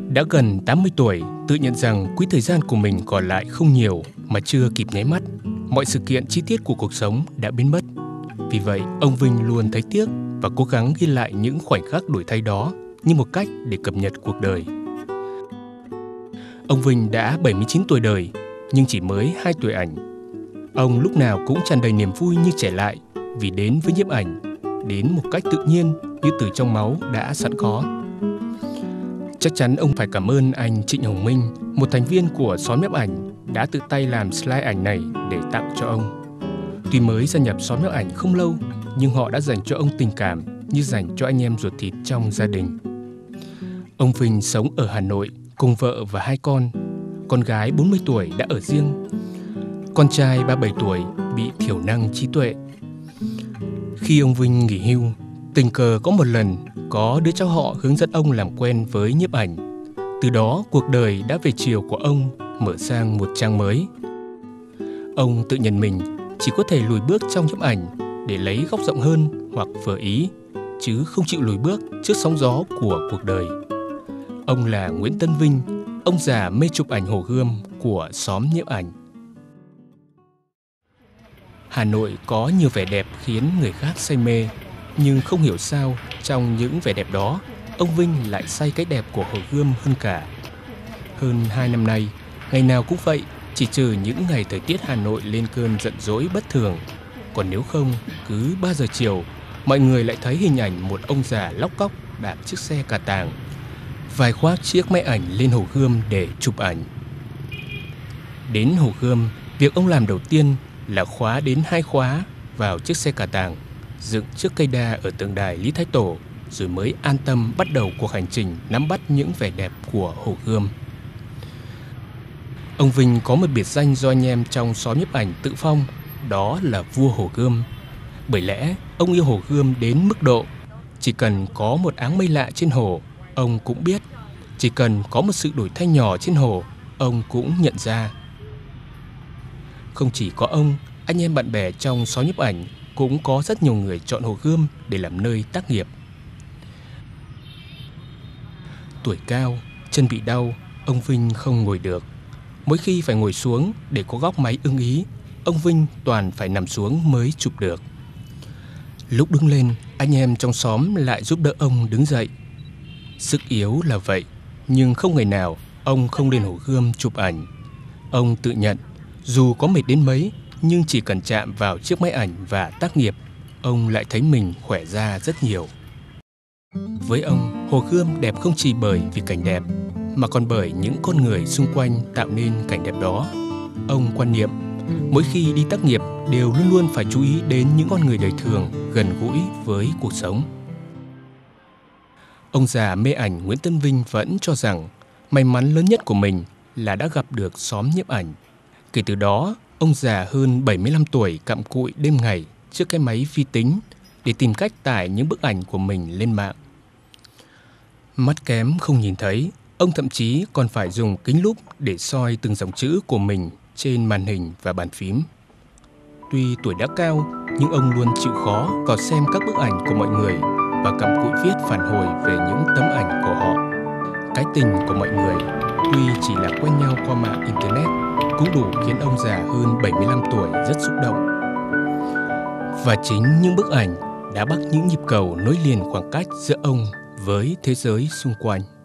Đã gần 80 tuổi, tự nhận rằng quỹ thời gian của mình còn lại không nhiều mà chưa kịp nháy mắt. Mọi sự kiện chi tiết của cuộc sống đã biến mất. Vì vậy, ông Vinh luôn thấy tiếc và cố gắng ghi lại những khoảnh khắc đổi thay đó như một cách để cập nhật cuộc đời. Ông Vinh đã 79 tuổi đời, nhưng chỉ mới 2 tuổi ảnh. Ông lúc nào cũng tràn đầy niềm vui như trẻ lại vì đến với nhiếp ảnh, đến một cách tự nhiên như từ trong máu đã sẵn có. Chắc chắn ông phải cảm ơn anh Trịnh Hồng Minh, một thành viên của xóm nhiếp ảnh, đã tự tay làm slide ảnh này để tặng cho ông. Tuy mới gia nhập xóm nhiếp ảnh không lâu, nhưng họ đã dành cho ông tình cảm như dành cho anh em ruột thịt trong gia đình. Ông Vinh sống ở Hà Nội cùng vợ và 2 con. Con gái 40 tuổi đã ở riêng. Con trai 37 tuổi bị thiểu năng trí tuệ. Khi ông Vinh nghỉ hưu, tình cờ có một lần có đứa cháu họ hướng dẫn ông làm quen với nhiếp ảnh. Từ đó cuộc đời đã về chiều của ông mở sang một trang mới. Ông tự nhận mình chỉ có thể lùi bước trong nhiếp ảnh để lấy góc rộng hơn hoặc vừa ý, chứ không chịu lùi bước trước sóng gió của cuộc đời. Ông là Nguyễn Tân Vinh, ông già mê chụp ảnh Hồ Gươm của xóm nhiếp ảnh. Hà Nội có nhiều vẻ đẹp khiến người khác say mê, nhưng không hiểu sao trong những vẻ đẹp đó, ông Vinh lại say cái đẹp của Hồ Gươm hơn cả. Hơn 2 năm nay, ngày nào cũng vậy, chỉ trừ những ngày thời tiết Hà Nội lên cơn giận dỗi bất thường. Còn nếu không, cứ 3 giờ chiều, mọi người lại thấy hình ảnh một ông già lóc cóc đạp chiếc xe cà tàng, vài khoác chiếc máy ảnh lên Hồ Gươm để chụp ảnh. Đến Hồ Gươm, việc ông làm đầu tiên là khóa đến 2 khóa vào chiếc xe cà tàng, dựng trước cây đa ở tượng đài Lý Thái Tổ, rồi mới an tâm bắt đầu cuộc hành trình nắm bắt những vẻ đẹp của Hồ Gươm. Ông Vinh có một biệt danh do anh em trong xóm nhiếp ảnh tự phong, đó là vua Hồ Gươm. Bởi lẽ ông yêu Hồ Gươm đến mức độ chỉ cần có một áng mây lạ trên hồ, ông cũng biết. Chỉ cần có một sự đổi thay nhỏ trên hồ, ông cũng nhận ra. Không chỉ có ông, anh em bạn bè trong xóm nhiếp ảnh cũng có rất nhiều người chọn Hồ Gươm để làm nơi tác nghiệp. Tuổi cao, chân bị đau, ông Vinh không ngồi được. Mỗi khi phải ngồi xuống để có góc máy ưng ý, ông Vinh toàn phải nằm xuống mới chụp được. Lúc đứng lên, anh em trong xóm lại giúp đỡ ông đứng dậy. Sức yếu là vậy, nhưng không ngày nào ông không lên Hồ Gươm chụp ảnh. Ông tự nhận, dù có mệt đến mấy, nhưng chỉ cần chạm vào chiếc máy ảnh và tác nghiệp, ông lại thấy mình khỏe ra rất nhiều. Với ông, Hồ Gươm đẹp không chỉ bởi vì cảnh đẹp, mà còn bởi những con người xung quanh tạo nên cảnh đẹp đó. Ông quan niệm, mỗi khi đi tác nghiệp đều luôn luôn phải chú ý đến những con người đời thường gần gũi với cuộc sống. Ông già mê ảnh Nguyễn Tân Vinh vẫn cho rằng may mắn lớn nhất của mình là đã gặp được xóm nhiếp ảnh. Kể từ đó, ông già hơn 75 tuổi cặm cụi đêm ngày trước cái máy vi tính để tìm cách tải những bức ảnh của mình lên mạng. Mắt kém không nhìn thấy, ông thậm chí còn phải dùng kính lúp để soi từng dòng chữ của mình trên màn hình và bàn phím. Tuy tuổi đã cao, nhưng ông luôn chịu khó vào xem các bức ảnh của mọi người và cặm cụi viết phản hồi về những tấm ảnh của họ. Cái tình của mọi người, tuy chỉ là quen nhau qua mạng Internet, cũng đủ khiến ông già hơn 75 tuổi rất xúc động. Và chính những bức ảnh đã bắt những nhịp cầu nối liền khoảng cách giữa ông với thế giới xung quanh.